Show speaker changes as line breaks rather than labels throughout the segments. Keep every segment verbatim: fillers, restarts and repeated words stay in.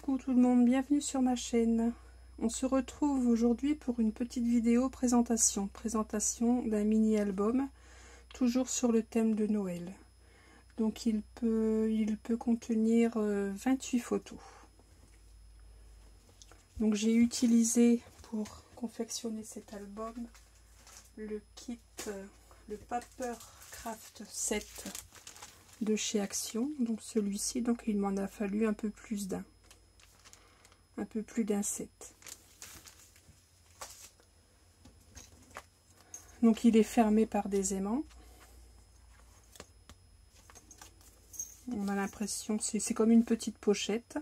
Coucou tout le monde, bienvenue sur ma chaîne. On se retrouve aujourd'hui pour une petite vidéo présentation. Présentation d'un mini-album, toujours sur le thème de Noël. Donc il peut, il peut contenir euh, vingt-huit photos. Donc j'ai utilisé pour confectionner cet album le kit, euh, le Paper Craft sept de chez Action. Donc celui-ci, donc il m'en a fallu un peu plus d'un. Un peu plus d'un set. Donc il est fermé par des aimants. On a l'impression, c'est comme une petite pochette.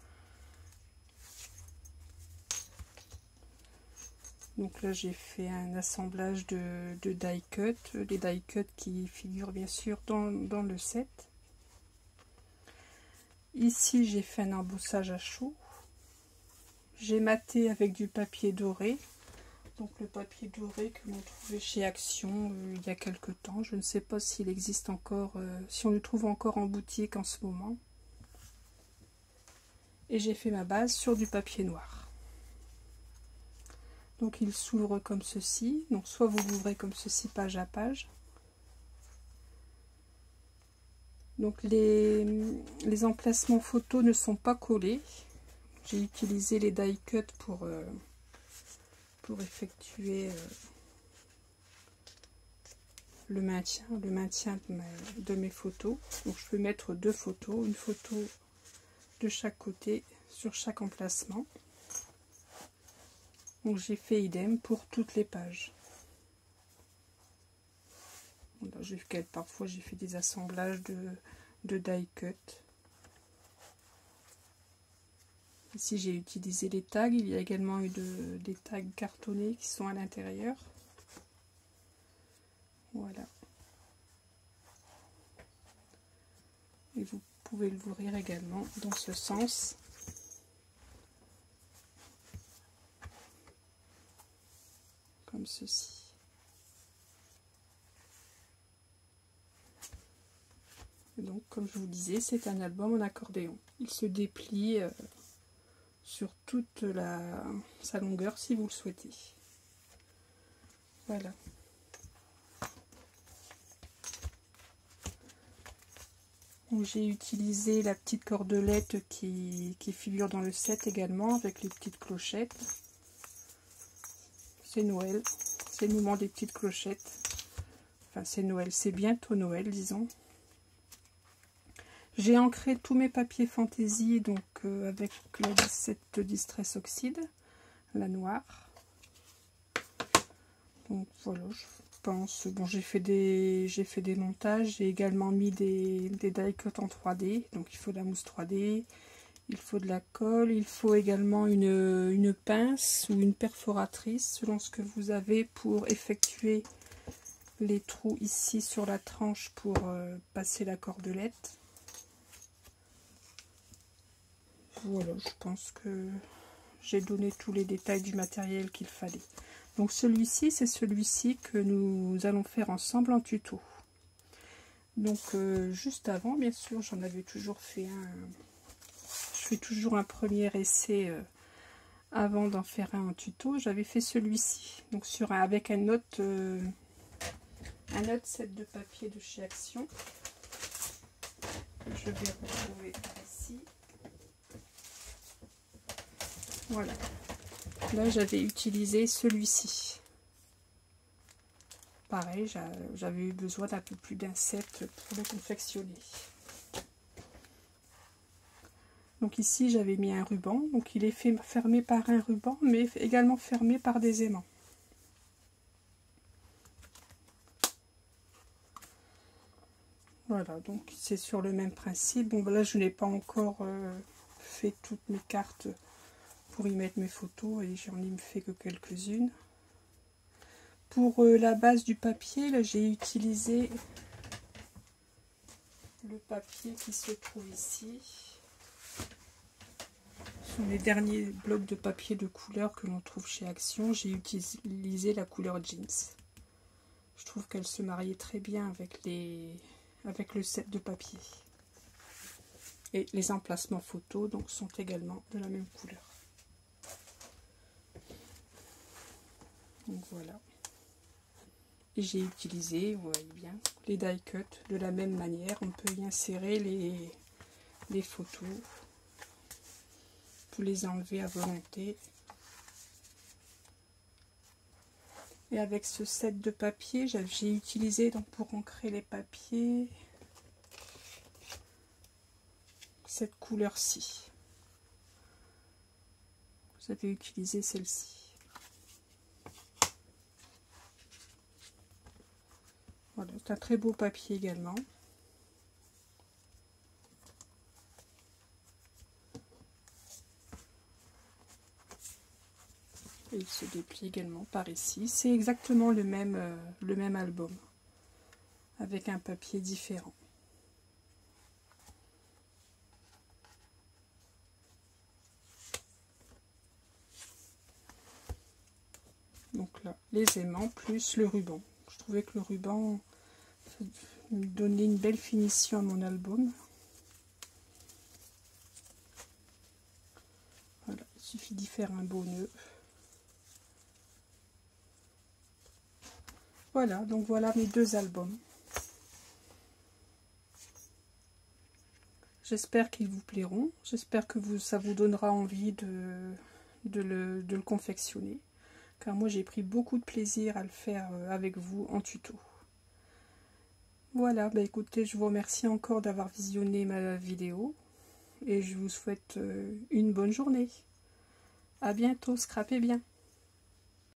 Donc là j'ai fait un assemblage de, de die cut, les die cut qui figurent bien sûr dans, dans le set. Ici j'ai fait un embossage à chaud. J'ai maté avec du papier doré, donc le papier doré que l'on trouvait chez Action euh, il y a quelque temps. Je ne sais pas s'il existe encore, euh, si on le trouve encore en boutique en ce moment. Et j'ai fait ma base sur du papier noir. Donc il s'ouvre comme ceci, donc soit vous l'ouvrez comme ceci page à page. Donc les, les emplacements photos ne sont pas collés. J'ai utilisé les die cut pour, euh, pour effectuer euh, le maintien, le maintien de, ma, de mes photos. Donc je peux mettre deux photos, une photo de chaque côté sur chaque emplacement. Donc j'ai fait idem pour toutes les pages. Voilà, parfois j'ai fait des assemblages de, de die cut. Ici j'ai utilisé les tags, il y a également eu de, des tags cartonnés qui sont à l'intérieur. Voilà. Et vous pouvez l'ouvrir également dans ce sens. Comme ceci. Et donc comme je vous disais, c'est un album en accordéon. Il se déplie euh, sur toute la, sa longueur si vous le souhaitez. Voilà. J'ai utilisé la petite cordelette qui, qui figure dans le set également avec les petites clochettes. C'est Noël, c'est le moment des petites clochettes. Enfin c'est Noël, c'est bientôt Noël disons. J'ai ancré tous mes papiers fantaisie donc euh, avec la cette Distress Oxide, la noire. Donc voilà, je pense. Bon, j'ai fait des j'ai fait des montages. J'ai également mis des, des die cut en trois D. Donc il faut de la mousse trois D, il faut de la colle, il faut également une, une pince ou une perforatrice selon ce que vous avez pour effectuer les trous ici sur la tranche pour euh, passer la cordelette. Voilà, je pense que j'ai donné tous les détails du matériel qu'il fallait. Donc celui-ci, c'est celui-ci que nous allons faire ensemble en tuto. Donc euh, juste avant, bien sûr, j'en avais toujours fait un... Je fais toujours un premier essai euh, avant d'en faire un en tuto. J'avais fait celui-ci, donc sur un, avec un autre, euh, un autre set de papier de chez Action. Je vais retrouver ici. Voilà. Là, j'avais utilisé celui-ci. Pareil, j'avais eu besoin d'un peu plus d'un set pour le confectionner. Donc ici, j'avais mis un ruban. Donc il est fait, fermé par un ruban, mais également fermé par des aimants. Voilà, donc c'est sur le même principe. Bon, là, je n'ai pas encore euh, fait toutes mes cartes pour y mettre mes photos et j'en ai fait que quelques-unes. Pour euh, la base du papier, là j'ai utilisé le papier qui se trouve ici. Ce sont les derniers blocs de papier de couleur que l'on trouve chez Action. J'ai utilisé la couleur jeans. Je trouve qu'elle se mariait très bien avec, les... avec le set de papier. Et les emplacements photos donc sont également de la même couleur. Donc voilà. Et j'ai utilisé, vous voyez bien, les die cut de la même manière. On peut y insérer les, les photos. Pour les enlever à volonté. Et avec ce set de papier, j'ai utilisé donc pour ancrer les papiers cette couleur-ci. Vous avez utilisé celle-ci. Voilà, c'est un très beau papier également. Et il se déplie également par ici. C'est exactement le même, euh, le même album, avec un papier différent. Donc là, les aimants plus le ruban. Je trouvais que le ruban donnait une belle finition à mon album. Voilà, il suffit d'y faire un beau nœud. Voilà, donc voilà mes deux albums. J'espère qu'ils vous plairont. J'espère que vous, ça vous donnera envie de, de, le, de le confectionner. Car moi j'ai pris beaucoup de plaisir à le faire avec vous en tuto. Voilà, bah écoutez, je vous remercie encore d'avoir visionné ma vidéo. Et je vous souhaite une bonne journée. À bientôt, scrapez bien.